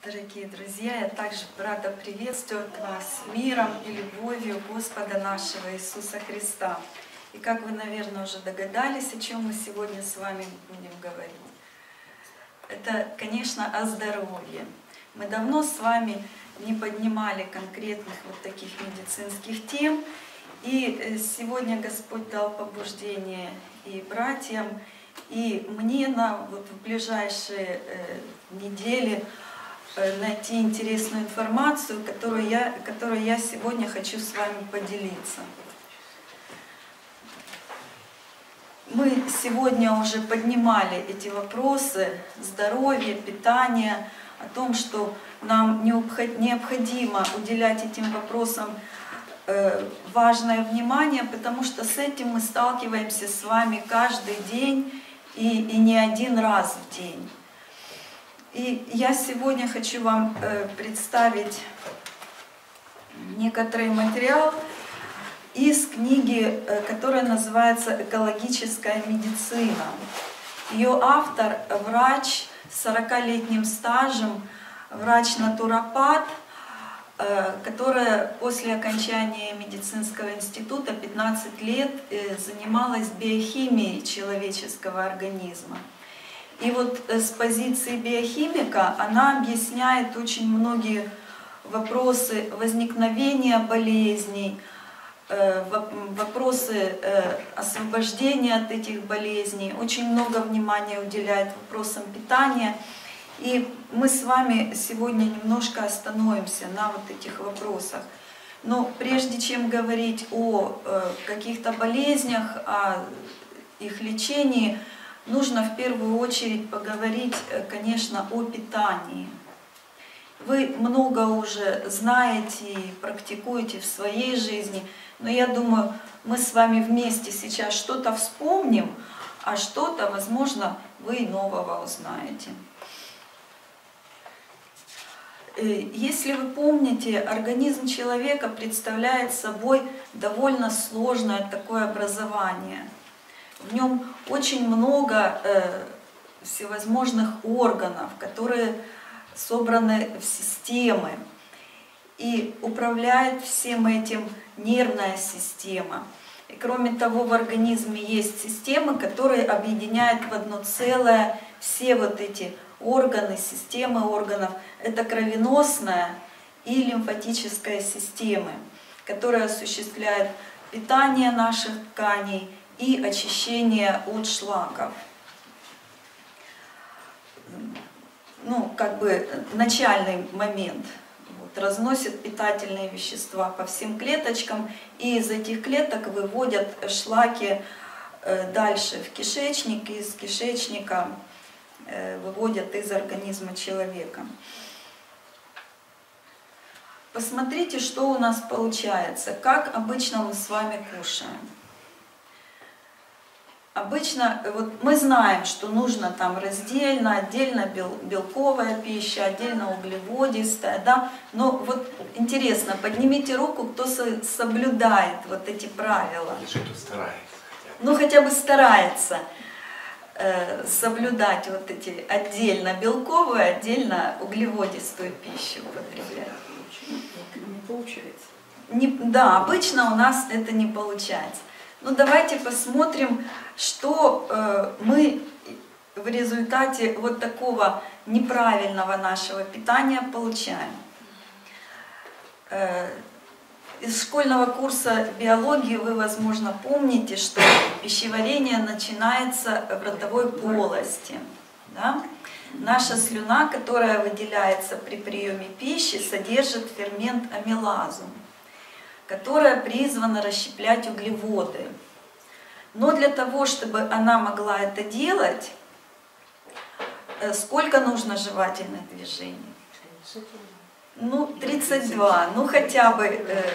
Дорогие друзья, я также рада приветствовать вас миром и любовью Господа нашего Иисуса Христа. И как вы, наверное, уже догадались, о чем мы сегодня с вами будем говорить. Это, конечно, о здоровье. Мы давно с вами не поднимали конкретных вот таких медицинских тем. И сегодня Господь дал побуждение и братьям, и мне на вот в ближайшие недели найти интересную информацию, которой я сегодня хочу с вами поделиться. Мы сегодня уже поднимали эти вопросы здоровья, питания, о том, что нам необходимо уделять этим вопросам важное внимание, потому что с этим мы сталкиваемся с вами каждый день и не один раз в день. И я сегодня хочу вам представить некоторый материал из книги, которая называется «Экологическая медицина». Ее автор – врач с 40-летним стажем, врач-натуропат, которая после окончания медицинского института 15 лет занималась биохимией человеческого организма. И вот с позиции биохимика она объясняет очень многие вопросы возникновения болезней, вопросы освобождения от этих болезней, очень много внимания уделяет вопросам питания. И мы с вами сегодня немножко остановимся на вот этих вопросах. Но прежде чем говорить о каких-то болезнях, о их лечении, нужно в первую очередь поговорить, конечно, о питании. Вы много уже знаете и практикуете в своей жизни, но я думаю, мы с вами вместе сейчас что-то вспомним, а что-то, возможно, вы и нового узнаете. Если вы помните, организм человека представляет собой довольно сложное такое образование. В нем очень много всевозможных органов, которые собраны в системы. И управляет всем этим нервная система. И кроме того, в организме есть системы, которые объединяют в одно целое все вот эти органы, системы органов. Это кровеносная и лимфатическая системы, которые осуществляют питание наших тканей и очищение от шлаков. Ну, как бы начальный момент. Вот, разносят питательные вещества по всем клеточкам, и из этих клеток выводят шлаки дальше в кишечник, и из кишечника выводят из организма человека. Посмотрите, что у нас получается, как обычно мы с вами кушаем. Обычно вот мы знаем, что нужно там раздельно, отдельно белковая пища, отдельно углеводистая, да? Но вот интересно, поднимите руку, кто соблюдает вот эти правила. Или кто старается. Ну хотя бы старается соблюдать вот эти отдельно белковую, отдельно углеводистую пищу употреблять. Не получается. Да, обычно у нас это не получается. Ну давайте посмотрим, что мы в результате вот такого неправильного нашего питания получаем. Из школьного курса биологии вы, возможно, помните, что пищеварение начинается в ротовой полости. Да? Наша слюна, которая выделяется при приеме пищи, содержит фермент амилазу, которая призвана расщеплять углеводы. Но для того, чтобы она могла это делать, сколько нужно жевательных движений? Ну, 32, ну хотя бы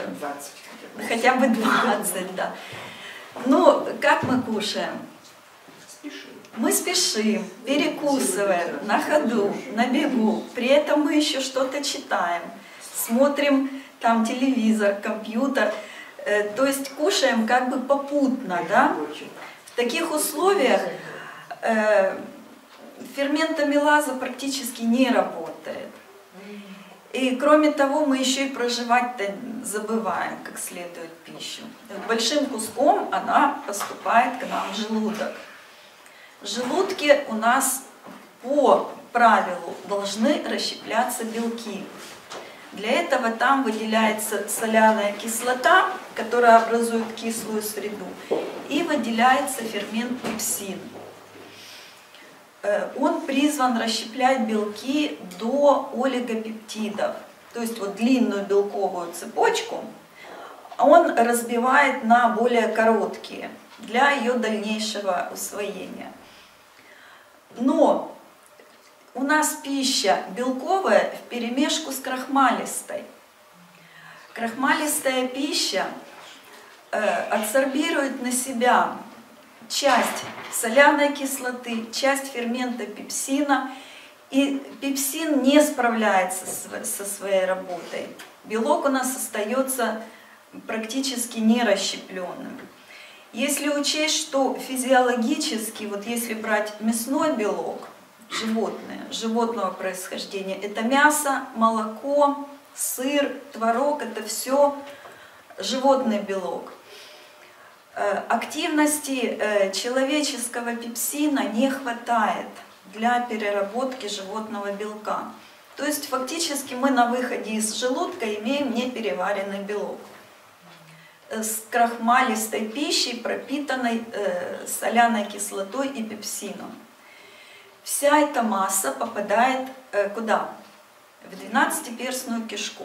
20, да. Ну, как мы кушаем? Мы спешим, перекусываем, на ходу, на бегу. При этом мы еще что-то читаем, смотрим там телевизор, компьютер. То есть кушаем как бы попутно, да? В таких условиях фермент амилаза практически не работает. И кроме того, мы еще и проживать-то забываем как следует пищу. Большим куском она поступает к нам в желудок. В желудке у нас по правилу должны расщепляться белки. Для этого там выделяется соляная кислота, которая образует кислую среду, и выделяется фермент пепсин. Он призван расщеплять белки до олигопептидов, то есть вот длинную белковую цепочку он разбивает на более короткие для ее дальнейшего усвоения. Но у нас пища белковая вперемешку с крахмалистой. Крахмалистая пища адсорбирует на себя часть соляной кислоты, часть фермента пепсина, и пепсин не справляется со своей работой. Белок у нас остается практически нерасщепленным. Если учесть, что физиологически, вот если брать мясной белок, животного происхождения, это мясо, молоко, сыр, творог, это все животный белок. Активности человеческого пепсина не хватает для переработки животного белка. То есть фактически мы на выходе из желудка имеем непереваренный белок с крахмалистой пищей, пропитанной соляной кислотой и пепсином. Вся эта масса попадает куда? В двенадцатиперстную кишку.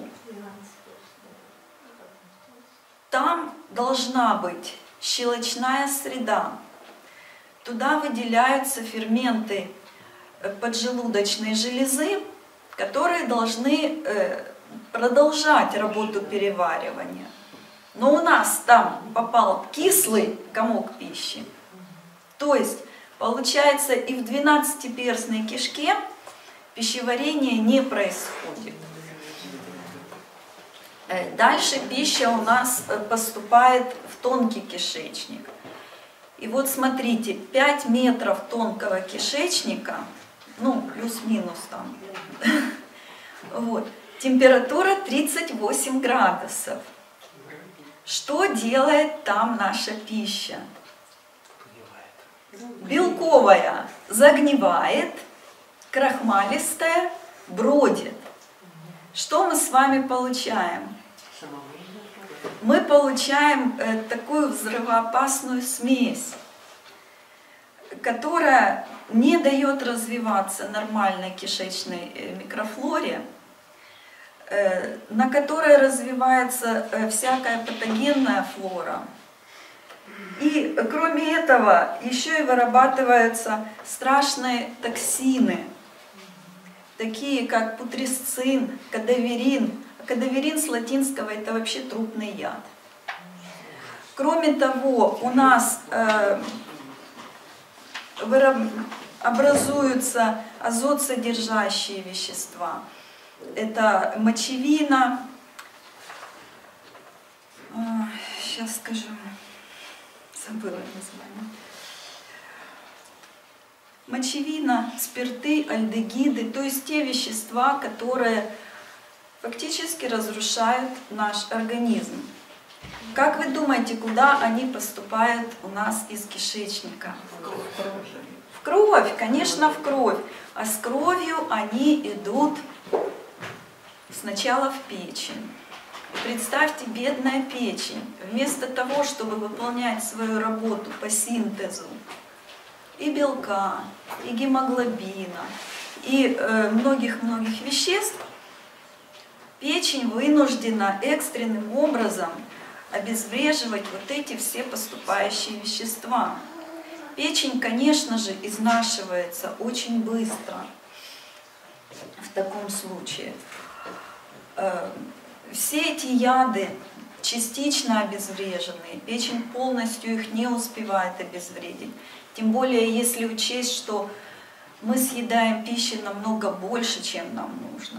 Там должна быть щелочная среда. Туда выделяются ферменты поджелудочной железы, которые должны продолжать работу переваривания. Но у нас там попал кислый комок пищи. То есть, получается, и в двенадцатиперстной кишке пищеварение не происходит. Дальше пища у нас поступает в тонкий кишечник. И вот смотрите, 5 метров тонкого кишечника, ну, плюс-минус там, вот, температура 38 градусов. Что делает там наша пища? Белковая загнивает, крахмалистая бродит. Что мы с вами получаем? Мы получаем такую взрывоопасную смесь, которая не дает развиваться нормальной кишечной микрофлоре, на которой развивается всякая патогенная флора. И кроме этого еще и вырабатываются страшные токсины, такие как путресцин, кадаверин. Кадаверин с латинского это вообще трупный яд. Кроме того, у нас образуются азот-содержащие вещества. Это мочевина, сейчас скажу, забыла название. Мочевина, спирты, альдегиды, то есть те вещества, которые фактически разрушают наш организм. Как вы думаете, куда они поступают у нас из кишечника? В кровь, конечно, в кровь. А с кровью они идут сначала в печень. Представьте, бедная печень, вместо того, чтобы выполнять свою работу по синтезу и белка, и гемоглобина, и многих-многих веществ, печень вынуждена экстренным образом обезвреживать вот эти все поступающие вещества. Печень, конечно же, изнашивается очень быстро в таком случае. Все эти яды частично обезвреженные, печень полностью их не успевает обезвредить. Тем более, если учесть, что мы съедаем пищи намного больше, чем нам нужно.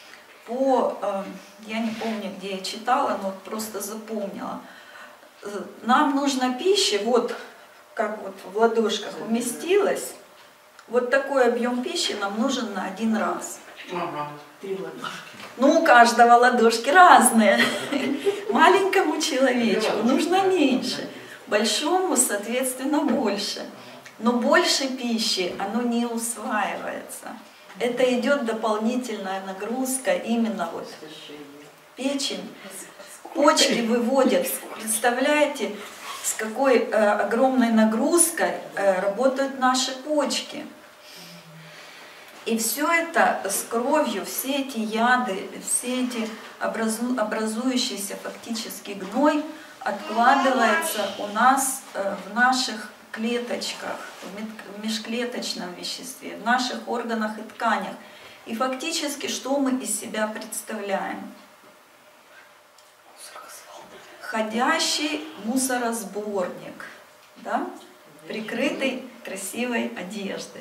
Я не помню, где я читала, но просто запомнила. Нам нужна пища, вот как вот в ладошках уместилась, вот такой объем пищи нам нужен на один раз. Ага. 3 ладошки. Ну, у каждого ладошки разные. Маленькому человечку нужно меньше, большому, соответственно, больше. Но больше пищи оно не усваивается. Это идет дополнительная нагрузка именно вот печень. Почки выводят. Представляете, с какой огромной нагрузкой работают наши почки. И все это с кровью, все эти яды, все эти образующиеся фактически гной откладывается у нас в наших клеточках, в межклеточном веществе, в наших органах и тканях. И фактически что мы из себя представляем? Ходящий мусоросборник, да? Прикрытый красивой одеждой.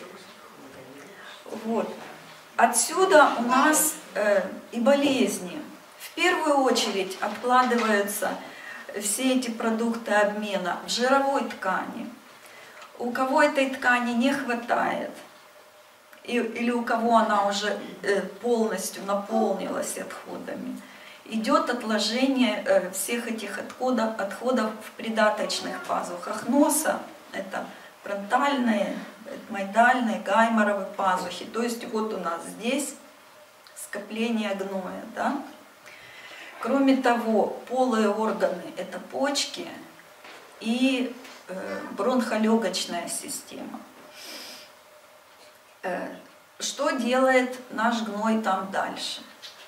Вот. Отсюда у нас и болезни. В первую очередь откладываются все эти продукты обмена в жировой ткани. У кого этой ткани не хватает, или у кого она уже полностью наполнилась отходами, идет отложение всех этих отходов в придаточных пазухах носа. Это фронтальные, этмоидальные, гайморовые пазухи. То есть вот у нас здесь скопление гноя. Да? Кроме того, полые органы – это почки и бронхолегочная система. Что делает наш гной там дальше?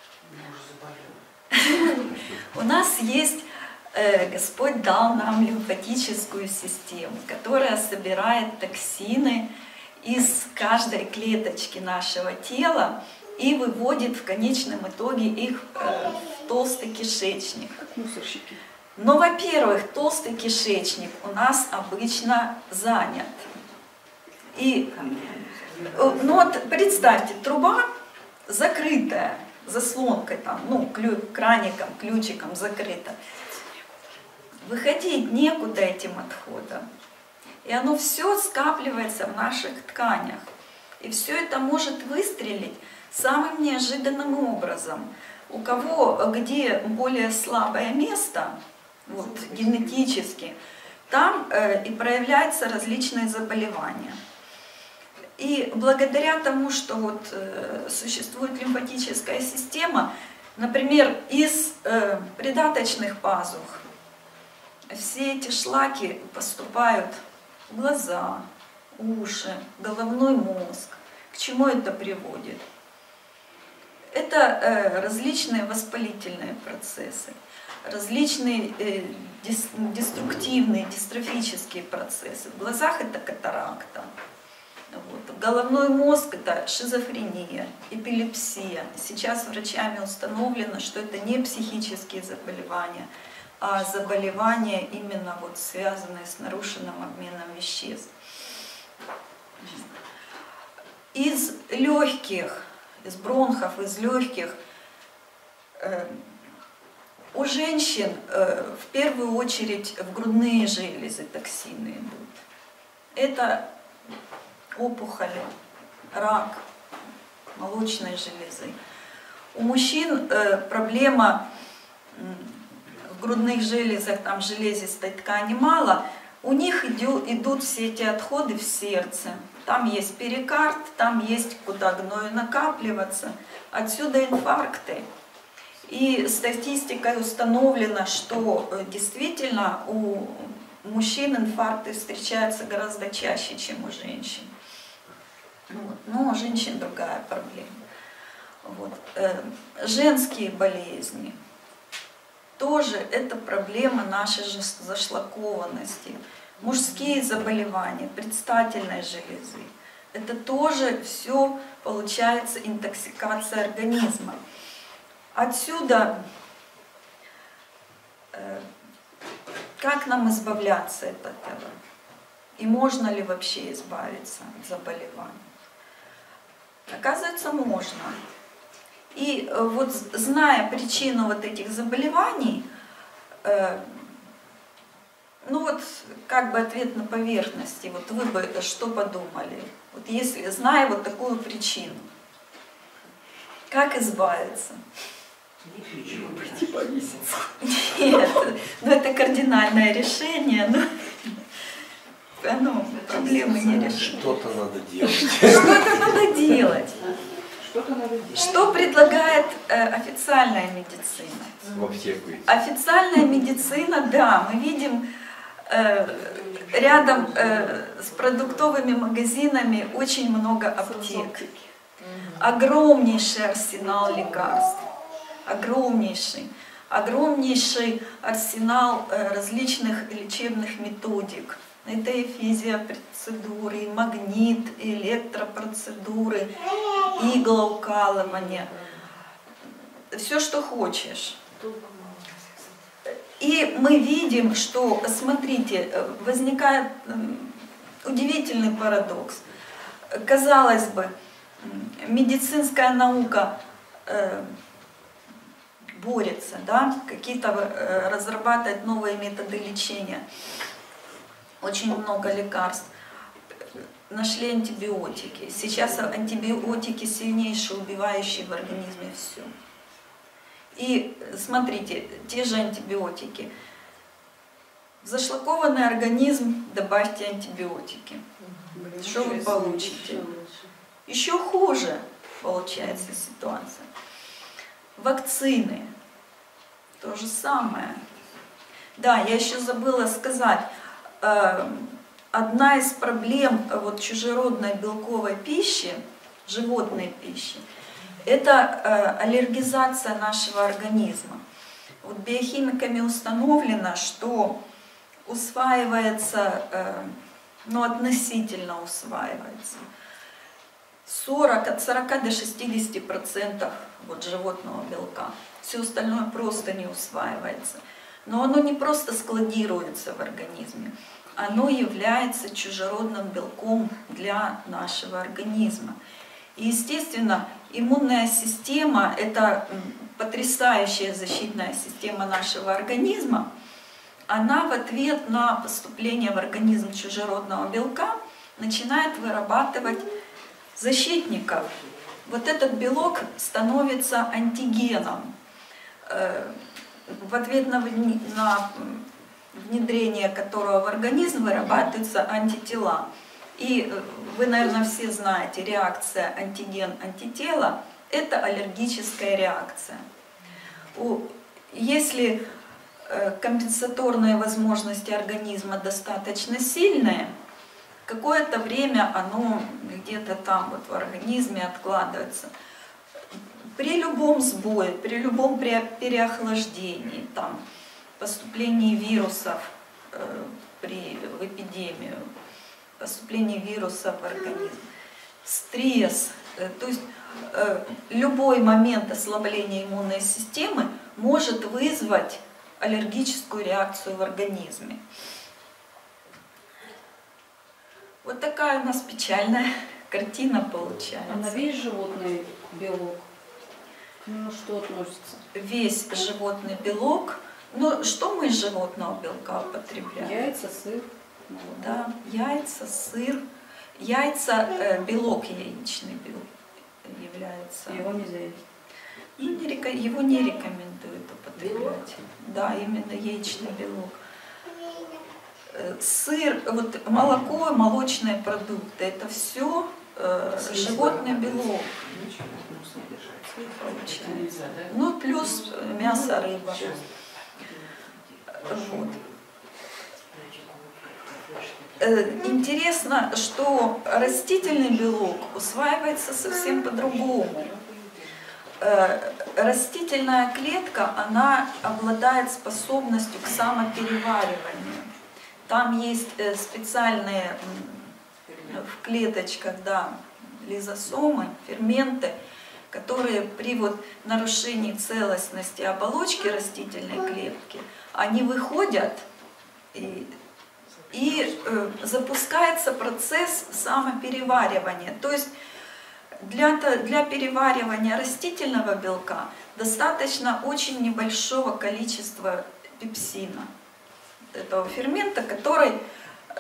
У нас есть, Господь дал нам лимфатическую систему, которая собирает токсины из каждой клеточки нашего тела и выводит в конечном итоге их в толстый кишечник. Как мусорщики. Но, во-первых, толстый кишечник у нас обычно занят. И, ну вот представьте, труба закрытая, заслонкой там, ну, краником, ключиком закрыта. Выходить некуда этим отходом. И оно все скапливается в наших тканях. И все это может выстрелить самым неожиданным образом. У кого где более слабое место, вот, генетически, там и проявляются различные заболевания. И благодаря тому, что вот, существует лимфатическая система, например, из придаточных пазух все эти шлаки поступают в глаза, уши, головной мозг. К чему это приводит? Это различные воспалительные процессы, различные деструктивные, дистрофические процессы. В глазах это катаракта. Вот. Головной мозг – это шизофрения, эпилепсия. Сейчас врачами установлено, что это не психические заболевания, а заболевания именно вот связанные с нарушенным обменом веществ. Из легких, из бронхов, из легких у женщин в первую очередь в грудные железы токсины идут. Это опухоли, рак молочной железы. У мужчин проблема в грудных железах, там железистой ткани мало, у них идут все эти отходы в сердце. Там есть перикард, там есть куда гною накапливаться. Отсюда инфаркты. И статистикой установлено, что действительно у мужчин инфаркты встречаются гораздо чаще, чем у женщин. Вот. Но у женщин другая проблема. Вот. Женские болезни. Тоже это проблема нашей зашлакованности. Мужские заболевания, предстательной железы. Это тоже все получается интоксикация организма. Отсюда, как нам избавляться от этого? И можно ли вообще избавиться от заболеваний? Оказывается, можно. И вот зная причину вот этих заболеваний, ну вот как бы ответ на поверхности, вот вы бы что подумали? Вот если, зная вот такую причину, Как избавиться? Пойти повеситься. Нет, ну это кардинальное решение, но оно проблемы не решит. Что-то надо делать. Что-то надо делать. Что-то надо делать. Что предлагает официальная медицина? В аптеку идти. Официальная медицина, да, мы видим рядом с продуктовыми магазинами очень много аптек. Огромнейший арсенал лекарств. Огромнейший арсенал различных лечебных методик. Это и физиопроцедуры, и магнит, и электропроцедуры, иглоукалывание. Все, что хочешь. И мы видим, что, смотрите, возникает удивительный парадокс. Казалось бы, медицинская наука борется, да, какие-то разрабатывает новые методы лечения. Очень много лекарств. Нашли антибиотики. Сейчас антибиотики сильнейшие, убивающие в организме все. И смотрите, те же антибиотики. В зашлакованный организм добавьте антибиотики. Что вы получите? Еще хуже получается ситуация. Вакцины. То же самое. Да, я еще забыла сказать. Одна из проблем вот, чужеродной белковой пищи, животной пищи, это аллергизация нашего организма. Вот биохимиками установлено, что усваивается, ну, относительно усваивается, от 40 до 60% вот, животного белка. Все остальное просто не усваивается. Но оно не просто складируется в организме, оно является чужеродным белком для нашего организма. И, естественно, иммунная система – это потрясающая защитная система нашего организма. Она в ответ на поступление в организм чужеродного белка начинает вырабатывать защитников. Вот этот белок становится антигеном. В ответ на внедрение которого в организм вырабатываются антитела. И вы, наверное, все знаете, реакция антиген-антитела – это аллергическая реакция. Если компенсаторные возможности организма достаточно сильные, какое-то время оно где-то там вот в организме откладывается. При любом сбое, при любом переохлаждении, там, поступлении вирусов в эпидемию, поступлении вируса в организм, стресс, то есть любой момент ослабления иммунной системы может вызвать аллергическую реакцию в организме. Вот такая у нас печальная картина получается. А на весь животный белок к нему что относится? Весь животный белок. Но что мы из животного белка употребляем? Яйца, сыр. Да, яйца, сыр. Яйца, белок яичный является. Его нельзя есть. Его не рекомендуют употреблять. Да, именно яичный белок. Сыр, вот молоко, молочные продукты, это все животный белок. Получается. Ну, плюс мясо, рыба. Вот. Интересно, что растительный белок усваивается совсем по-другому. Растительная клетка, она обладает способностью к самоперевариванию. Там есть специальные в клеточках, да, лизосомы, ферменты, которые при вот нарушении целостности оболочки растительной клетки, они выходят и запускается процесс самопереваривания. То есть для переваривания растительного белка достаточно очень небольшого количества пепсина, этого фермента, который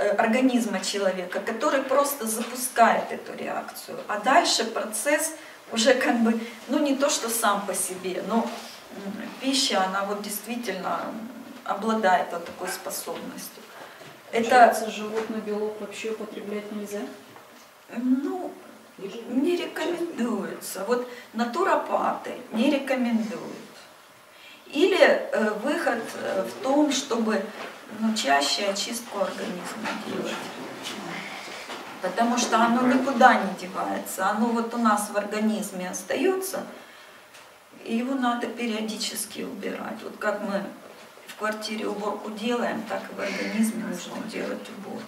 организма человека, который просто запускает эту реакцию. А дальше процесс уже как бы, ну не то, что сам по себе, но пища, она вот действительно обладает вот такой способностью. Получается, животный белок вообще употреблять нельзя? Ну, не рекомендуется. Вот натуропаты не рекомендуют. Или выход в том, чтобы чаще очистку организма делать. Потому что оно никуда не девается. Оно вот у нас в организме остается, и его надо периодически убирать. Вот как мы в квартире уборку делаем, так и в организме нужно делать уборку.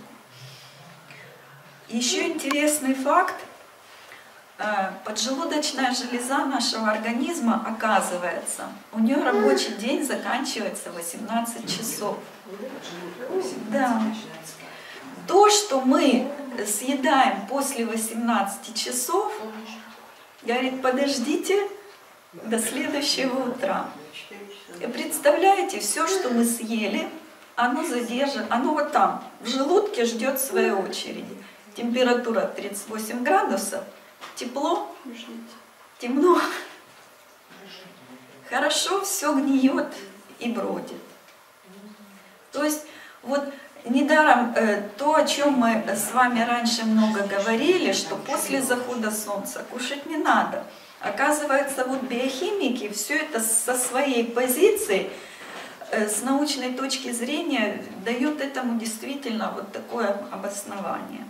Еще интересный факт. Поджелудочная железа нашего организма, оказывается, у нее рабочий день заканчивается в 18 часов. Да. То, что мы съедаем после 18 часов, говорит, подождите до следующего утра. И представляете, все, что мы съели, оно задержит, оно вот там, в желудке ждет своей очереди. Температура 38 градусов, тепло, темно, хорошо, все гниет и бродит. То есть вот недаром то, о чем мы с вами раньше много говорили, что после захода солнца кушать не надо. Оказывается, вот биохимики все это со своей позиции, с научной точки зрения, дают этому действительно вот такое обоснование.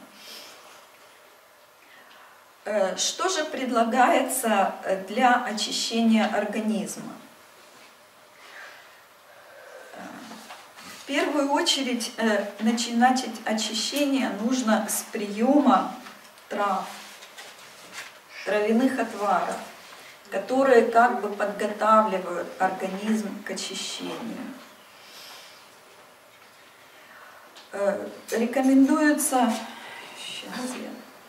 Что же предлагается для очищения организма? В первую очередь начинать очищение нужно с приема трав, травяных отваров, которые как бы подготавливают организм к очищению. Рекомендуется... Сейчас я...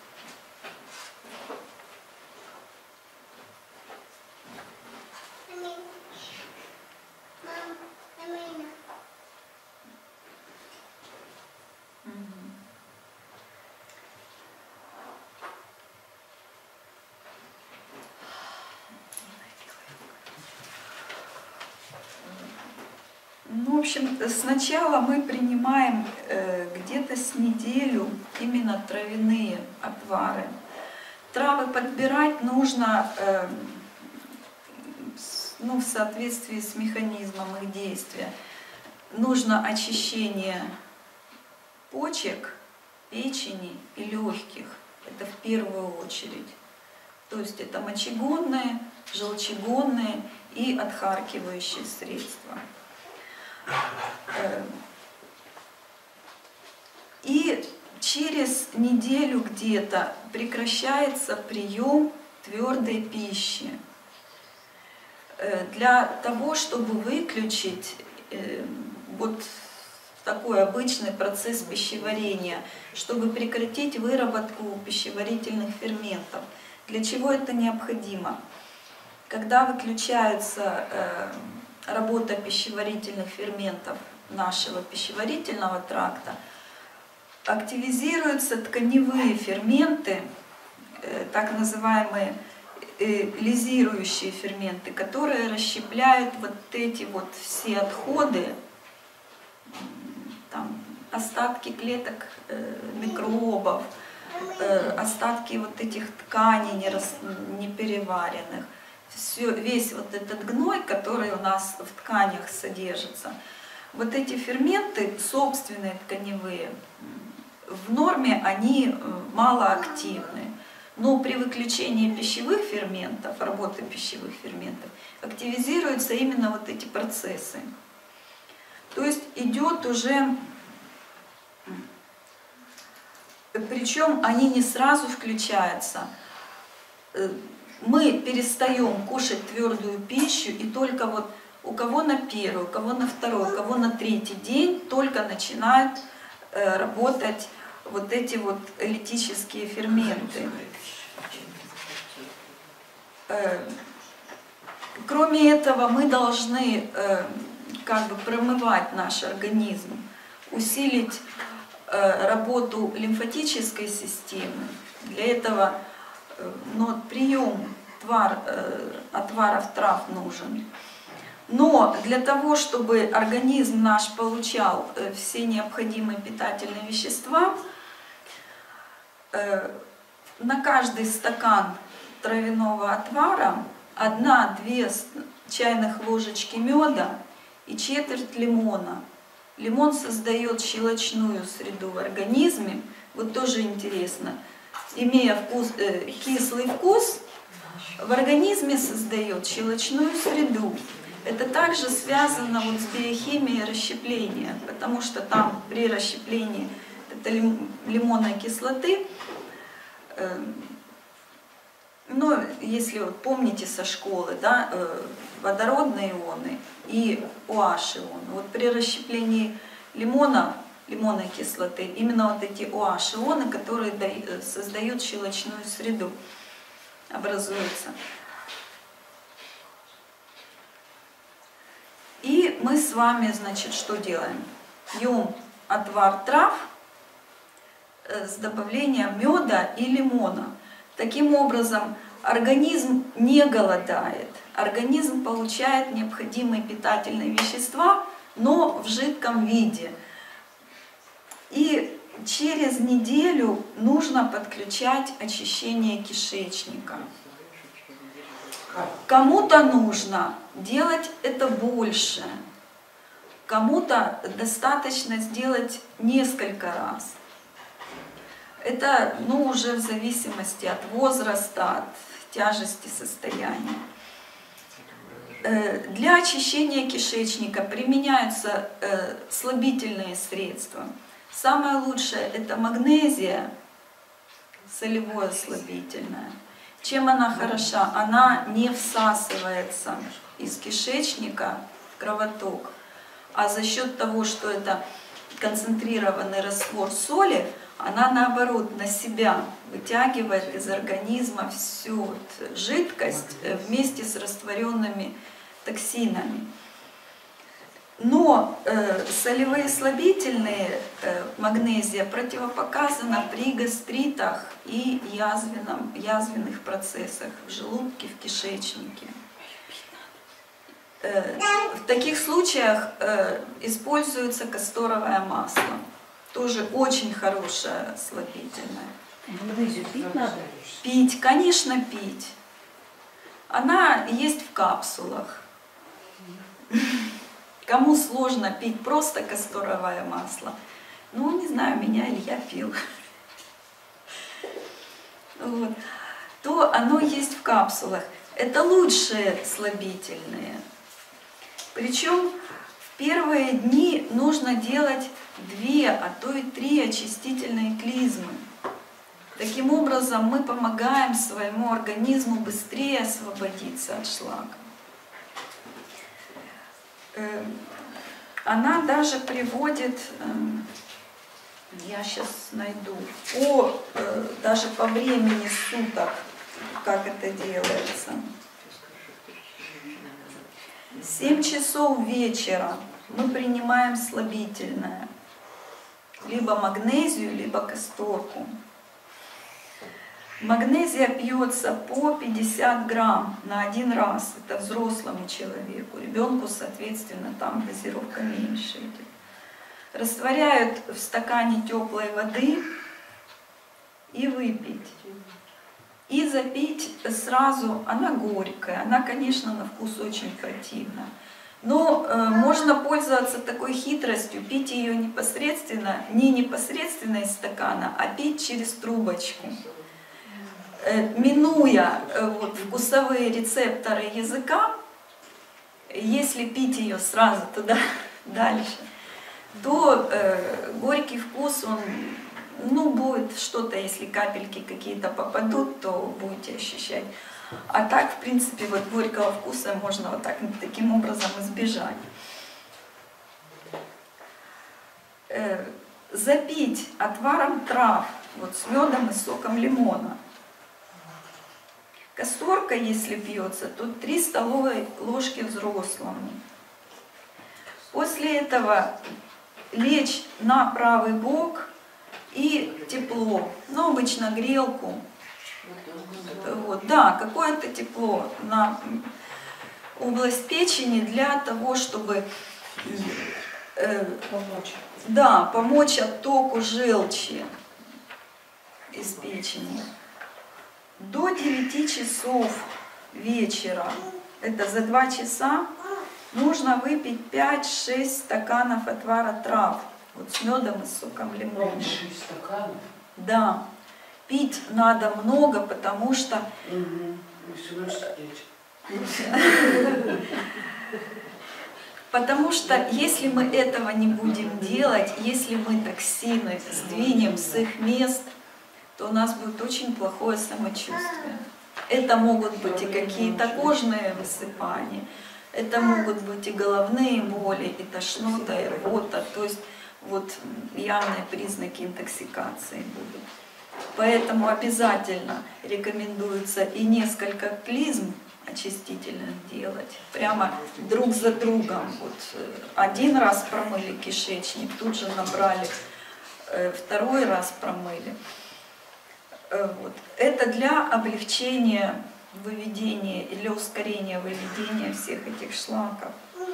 Ну, в общем, сначала мы принимаем где-то с неделю именно травяные отвары. Травы подбирать нужно в соответствии с механизмом их действия. Нужно очищение почек, печени и легких. Это в первую очередь. То есть это мочегонные, желчегонные и отхаркивающие средства. И через неделю где-то прекращается прием твердой пищи. Для того, чтобы выключить вот такой обычный процесс пищеварения, чтобы прекратить выработку пищеварительных ферментов. Для чего это необходимо? Когда выключается работа пищеварительных ферментов нашего пищеварительного тракта, активизируются тканевые ферменты, так называемые лизирующие ферменты, которые расщепляют вот эти вот все отходы, там, остатки клеток микробов, остатки вот этих тканей непереваренных. Весь вот этот гной, который у нас в тканях содержится, вот эти ферменты, собственные тканевые, в норме они малоактивны. Но при выключении пищевых ферментов, работы пищевых ферментов, активизируются именно вот эти процессы. То есть идет уже, причем они не сразу включаются. Мы перестаем кушать твердую пищу, и только вот у кого на первый, у кого на второй, у кого на третий день только начинают работать вот эти вот литические ферменты. Кроме этого, мы должны как бы промывать наш организм, усилить работу лимфатической системы. Для этого прием отваров трав нужен. Но для того, чтобы организм наш получал все необходимые питательные вещества, на каждый стакан травяного отвара 1-2 чайных ложечки меда и четверть лимона. Лимон создает щелочную среду в организме. Вот тоже интересно. Имея кислый вкус, в организме создает щелочную среду. Это также связано вот с биохимией расщепления, потому что там при расщеплении лимонной кислоты, ну, если вот помните со школы, да, водородные ионы и OH ионы. Вот при расщеплении лимонной кислоты, именно вот эти OH ионы, которые создают щелочную среду, образуются. И мы с вами, значит, что делаем? Пьем отвар трав с добавлением меда и лимона. Таким образом, организм не голодает. Организм получает необходимые питательные вещества, но в жидком виде. И через неделю нужно подключать очищение кишечника. Кому-то нужно делать это больше, кому-то достаточно сделать несколько раз. Это, ну, уже в зависимости от возраста, от тяжести состояния. Для очищения кишечника применяются слабительные средства. Самое лучшее – это магнезия, солевое слабительное. Чем она хороша? Она не всасывается из кишечника в кровоток, а за счет того, что это концентрированный раствор соли, она наоборот на себя вытягивает из организма всю жидкость вместе с растворенными токсинами. Но солевые слабительные магнезия противопоказана при гастритах и язвенных процессах в желудке, в кишечнике. В таких случаях используется касторовое масло. Тоже очень хорошее слабительное. Магнезию пить надо? Пить, конечно, пить. Она есть в капсулах. Кому сложно пить просто касторовое масло, ну, не знаю, меня или я пил, вот, то оно есть в капсулах. Это лучшие слабительные. Причем в первые дни нужно делать 2, а то и 3 очистительные клизмы. Таким образом мы помогаем своему организму быстрее освободиться от шлака. Она даже приводит, я сейчас найду, даже по времени суток, как это делается. 7 часов вечера мы принимаем слабительное, либо магнезию, либо касторку. Магнезия пьется по 50 грамм на 1 раз, это взрослому человеку, ребенку, соответственно, там дозировка меньше идет. Растворяют в стакане теплой воды и выпить. И запить сразу, она горькая, она, конечно, на вкус очень противна. Но можно пользоваться такой хитростью, пить ее непосредственно, не непосредственно из стакана, а пить через трубочку. Минуя вот, вкусовые рецепторы языка, если пить ее сразу туда дальше, то горький вкус, он, ну, будет что-то, если капельки какие-то попадут, то будете ощущать. А так, в принципе, вот горького вкуса можно вот так, таким образом избежать. Запить отваром трав, вот с медом и соком лимона. Касторка, если пьется, то 3 столовые ложки взрослому. После этого лечь на правый бок и тепло, но обычно грелку, вот, да, какое-то тепло на область печени для того, чтобы Помочь. да, помочь оттоку желчи из печени. До 9 часов вечера, это за 2 часа, нужно выпить 5-6 стаканов отвара трав, вот с медом и соком лимона. 6 стаканов? Да, пить надо много, потому что Всю ночь сидеть. Потому что если мы этого не будем делать, если мы токсины сдвинем с их мест, то у нас будет очень плохое самочувствие. Это могут быть и какие-то кожные высыпания, это могут быть и головные боли, и тошнота, и рвота. То есть вот явные признаки интоксикации будут. Поэтому обязательно рекомендуется и несколько клизм очистительных делать, прямо друг за другом. Вот один раз промыли кишечник, тут же набрали, второй раз промыли. Вот. Это для облегчения выведения или ускорения выведения всех этих шлаков.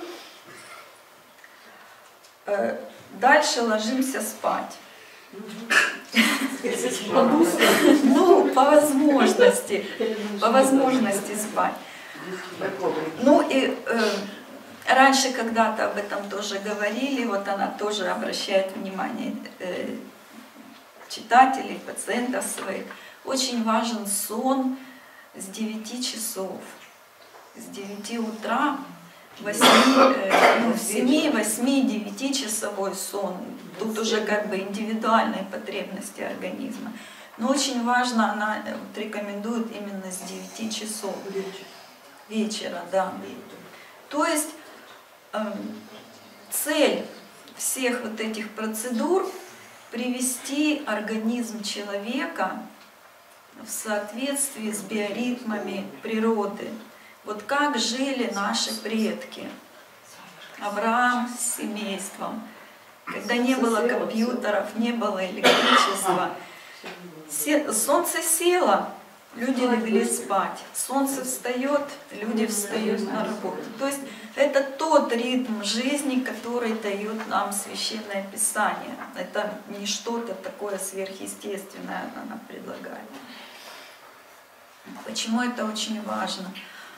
Дальше ложимся спать. Ну, по возможности спать. Ну и раньше когда-то об этом тоже говорили, вот она тоже обращает внимание читателей, пациентов своих. Очень важен сон с 9 часов, с 9 утра, 7-8-9 часовой сон. Тут уже как бы индивидуальные потребности организма. Но очень важно, она вот рекомендует именно с 9 часов вечера. Да. То есть цель всех вот этих процедур — привести организм человека в соответствии с биоритмами природы. Вот как жили наши предки. Авраам с семейством. Когда не было компьютеров, не было электричества. Солнце село, люди легли спать. Солнце встает, люди встают на работу. То есть это тот ритм жизни, который дает нам Священное Писание. Это не что-то такое сверхъестественное она предлагает. Почему это очень важно?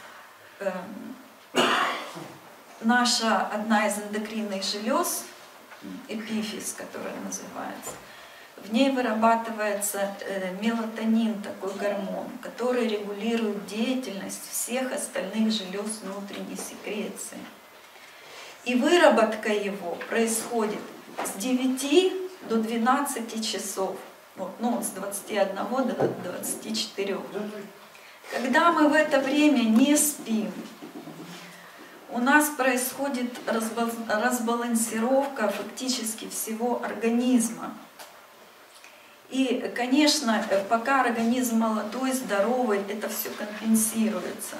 Наша одна из эндокринных желез, эпифиз, которая называется, в ней вырабатывается мелатонин, такой гормон, который регулирует деятельность всех остальных желез внутренней секреции. И выработка его происходит с 9 до 12 часов, вот, ну, с 21 до 24. Когда мы в это время не спим, у нас происходит разбалансировка фактически всего организма. И, конечно, пока организм молодой, здоровый, это все компенсируется.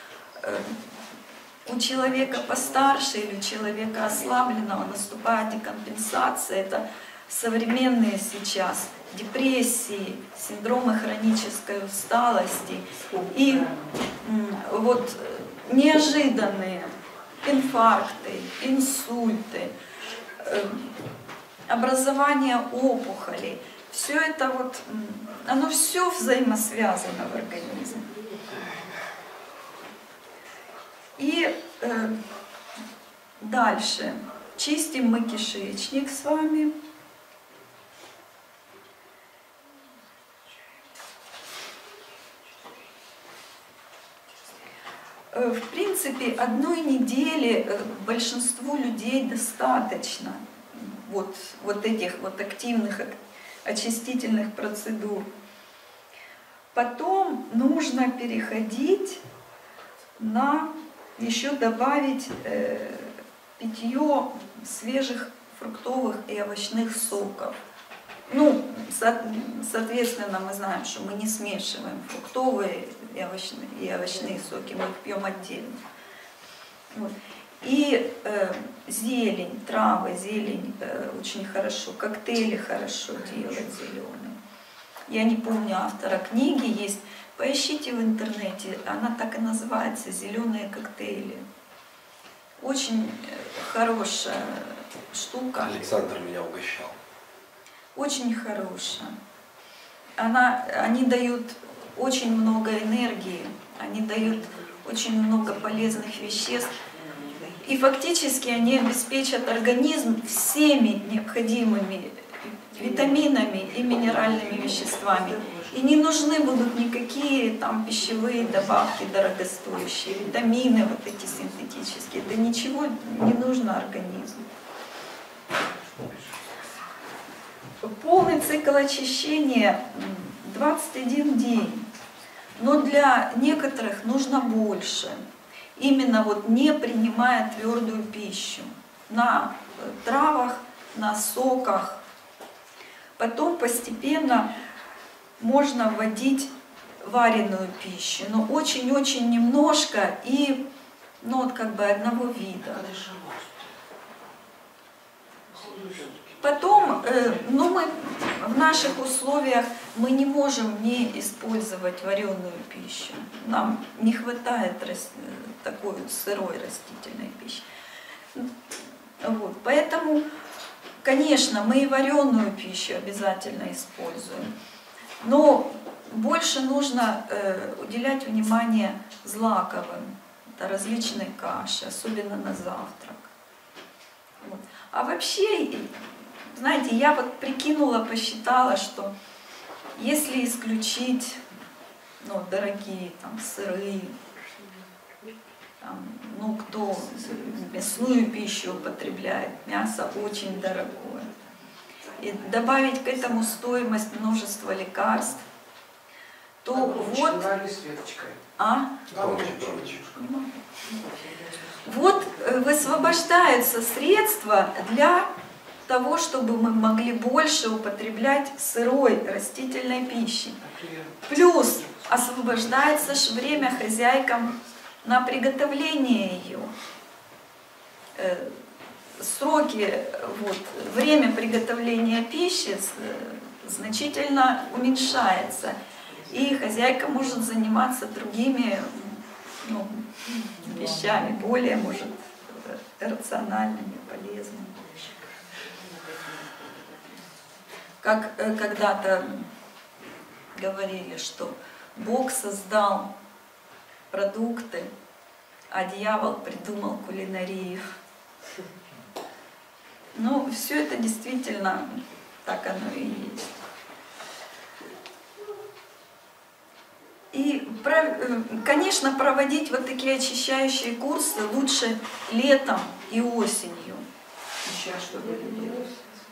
У человека постарше или у человека ослабленного наступает декомпенсация. Это современные сейчас депрессии, синдромы хронической усталости и вот неожиданные инфаркты, инсульты, образование опухолей. Все это вот, оно все взаимосвязано в организме. И дальше чистим мы кишечник с вами. В принципе, одной недели большинству людей достаточно вот этих вот активных очистительных процедур. Потом нужно переходить на еще добавить питье свежих фруктовых и овощных соков. Ну, соответственно, мы знаем, что мы не смешиваем фруктовые и овощные соки, мы их пьем отдельно. Вот. И зелень, травы, зелень очень хорошо, коктейли хорошо делать зеленые. Я не помню автора книги, есть Поищите в интернете, она так и называется, «Зеленые коктейли». Очень хорошая штука. Александр меня угощал. Очень хорошая. Они дают очень много энергии, они дают очень много полезных веществ. И фактически они обеспечат организм всеми необходимыми витаминами и минеральными веществами. И не нужны будут никакие там пищевые добавки дорогостоящие, витамины вот эти синтетические. Это ничего не нужно организму. Полный цикл очищения 21 день. Но для некоторых нужно больше. Именно вот не принимая твердую пищу. На травах, на соках. Потом постепенно можно вводить вареную пищу, но очень-очень немножко и вот как бы одного вида. Потом, мы в наших условиях мы не можем не использовать вареную пищу. Нам не хватает такой сырой растительной пищи. Вот. Поэтому, конечно, мы и вареную пищу обязательно используем. Но больше нужно уделять внимание злаковым. Это различные каши, особенно на завтрак. Вот. А вообще, знаете, я вот прикинула, посчитала, что если исключить дорогие там, сыры, там, кто мясную пищу употребляет, мясо очень дорогое, и добавить к этому стоимость множества лекарств, то вот... Вот высвобождаются средства для того, чтобы мы могли больше употреблять сырой растительной пищи. Плюс освобождается время хозяйкам на приготовление ее. Сроки, время приготовления пищи значительно уменьшается. И хозяйка может заниматься другими вещами, более, может, рациональными, полезными. Как когда-то говорили, что Бог создал продукты, а дьявол придумал кулинарию. Все это действительно так оно и есть. И, конечно, проводить вот такие очищающие курсы лучше летом и осенью. Сейчас что были?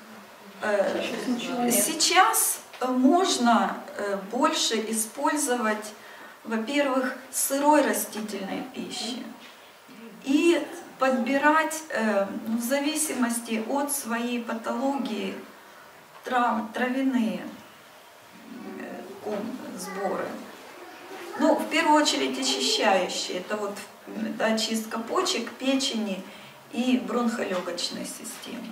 Сейчас можно больше использовать, во-первых, сырой растительной пищи и подбирать в зависимости от своей патологии травяные сборы. В первую очередь очищающие. Это очистка почек, печени и бронхолегочной системы.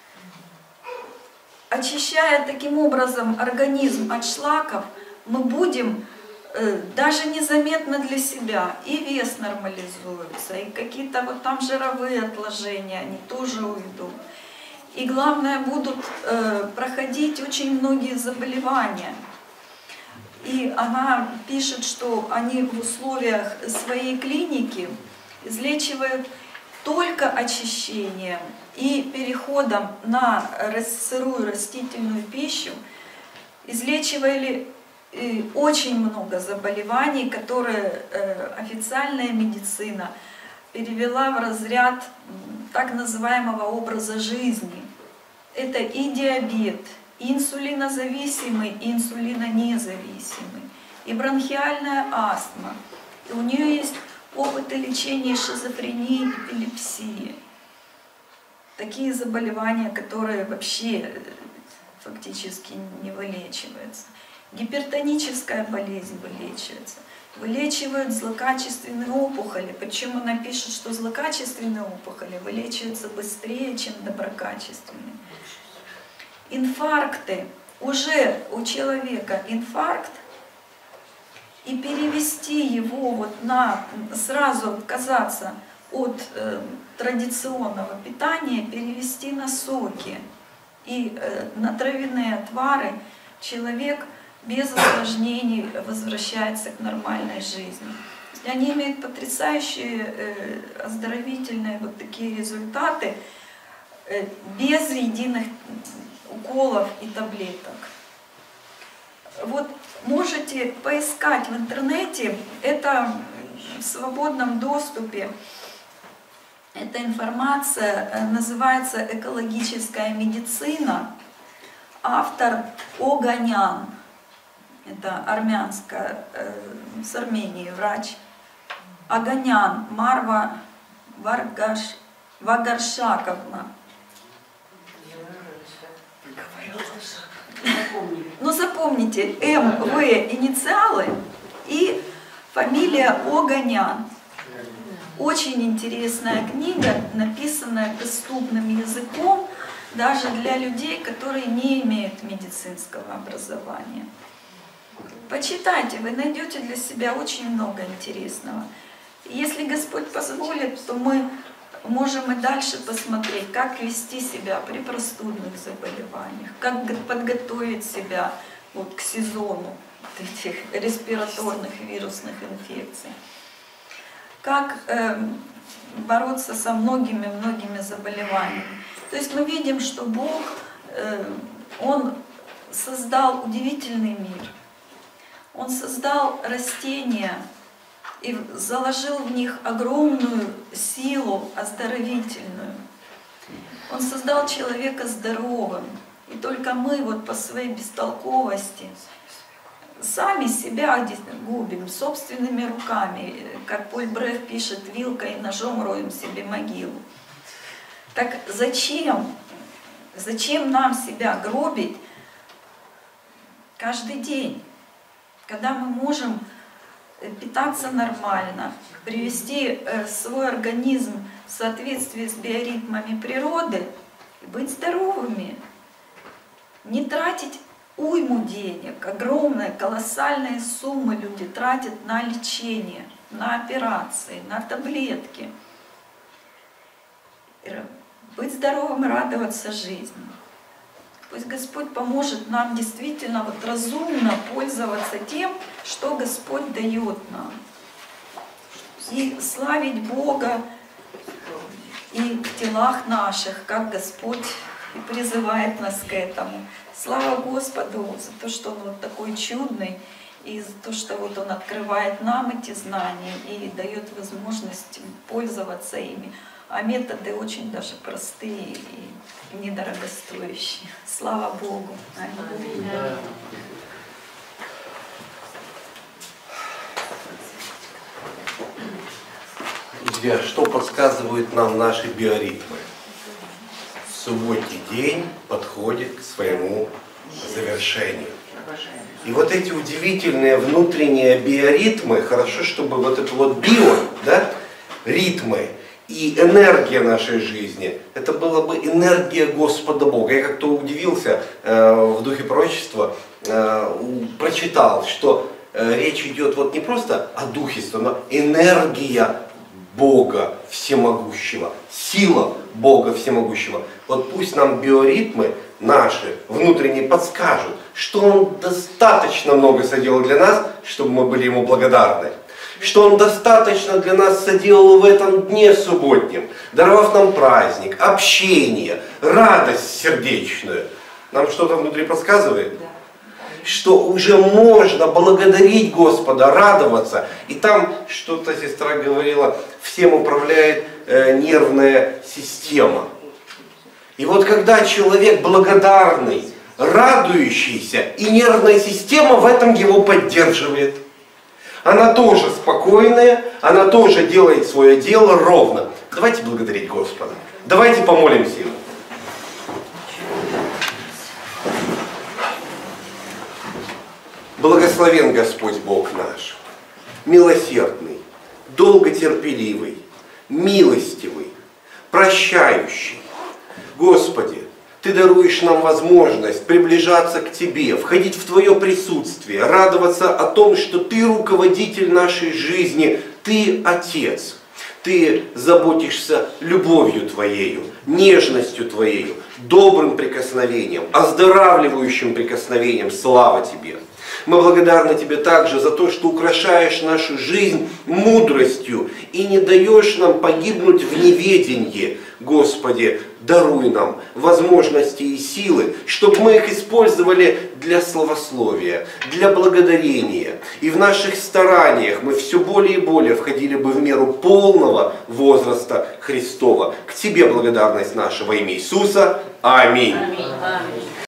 Очищая таким образом организм от шлаков, мы будем даже незаметно для себя, и вес нормализуется, и какие-то там жировые отложения, они тоже уйдут. И главное, будут проходить очень многие заболевания. И она пишет, что они в условиях своей клиники излечивают только очищением и переходом на сырую растительную пищу, излечивали очень много заболеваний, которые официальная медицина перевела в разряд так называемого образа жизни. Это и диабет, и инсулинозависимый, и инсулинонезависимый, и бронхиальная астма. И у нее есть опыты лечения шизофрении, эпилепсии. Такие заболевания, которые вообще фактически не вылечиваются. Гипертоническая болезнь вылечивается. Вылечивают злокачественные опухоли. Причем она пишет, что злокачественные опухоли вылечиваются быстрее, чем доброкачественные. Инфаркты. Уже у человека инфаркт, и перевести его вот на, сразу отказаться от традиционного питания, перевести на соки и на травяные отвары, человек без осложнений возвращается к нормальной жизни. Они имеют потрясающие оздоровительные вот такие результаты без единых уколов и таблеток. Вот можете поискать в интернете, это в свободном доступе. Эта информация называется «Экологическая медицина». Автор Оганян. Это армянская, с Армении врач. Оганян Марва Вагаршаковна. Ну запомните, МВ инициалы и фамилия Оганян. Очень интересная книга, написанная доступным языком даже для людей, которые не имеют медицинского образования. Почитайте, вы найдете для себя очень много интересного. Если Господь позволит, то мы можем и дальше посмотреть, как вести себя при простудных заболеваниях, как подготовить себя вот к сезону этих респираторных вирусных инфекций, как бороться со многими заболеваниями. То есть мы видим, что Бог, Он создал удивительный мир. Он создал растения и заложил в них огромную силу оздоровительную. Он создал человека здоровым. И только мы вот по своей бестолковости сами себя губим собственными руками. Как Поль Брех пишет, вилкой и ножом роем себе могилу. Так зачем нам себя гробить каждый день, когда мы можем питаться нормально, привести свой организм в соответствии с биоритмами природы и быть здоровыми, не тратить уйму денег, огромные, колоссальные суммы люди тратят на лечение, на операции, на таблетки. Быть здоровым и радоваться жизни. Пусть Господь поможет нам действительно вот разумно пользоваться тем, что Господь дает нам. И славить Бога и в телах наших, как Господь и призывает нас к этому. Слава Господу за то, что Он вот такой чудный, и за то, что вот Он открывает нам эти знания и дает возможность пользоваться ими. А методы очень даже простые и недорогостоящие. Слава Богу. Аминь. Друзья, что подсказывают нам наши биоритмы? Субботний день подходит к своему завершению. И вот эти удивительные внутренние биоритмы, хорошо, чтобы вот это вот ритмы и энергия нашей жизни, это была бы энергия Господа Бога. Я как-то удивился в духе пророчества, прочитал, что речь идет вот не просто о духе, но энергия Бога Всемогущего, сила Бога Всемогущего. Вот пусть нам биоритмы наши внутренние подскажут, что Он достаточно много соделал для нас, чтобы мы были Ему благодарны. Что Он достаточно для нас соделал в этом дне субботнем, даровав нам праздник, общение, радость сердечную. Нам что-то внутри подсказывает? Да. Что уже можно благодарить Господа, радоваться. И там что-то сестра говорила, всем управляет нервная система. И вот когда человек благодарный, радующийся, и нервная система в этом его поддерживает. Она тоже спокойная, она тоже делает свое дело ровно. Давайте благодарить Господа. Давайте помолимся Ему. Благословен Господь Бог наш, милосердный, долготерпеливый, милостивый, прощающий. Господи, Ты даруешь нам возможность приближаться к Тебе, входить в Твое присутствие, радоваться о том, что Ты руководитель нашей жизни, Ты Отец. Ты заботишься любовью Твоею, нежностью Твоею, добрым прикосновением, оздоравливающим прикосновением. Слава Тебе! Мы благодарны Тебе также за то, что украшаешь нашу жизнь мудростью и не даешь нам погибнуть в неведении. Господи, даруй нам возможности и силы, чтобы мы их использовали для славословия, для благодарения. И в наших стараниях мы все более и более входили бы в меру полного возраста Христова. К Тебе благодарность наша во имя Иисуса. Аминь. Аминь.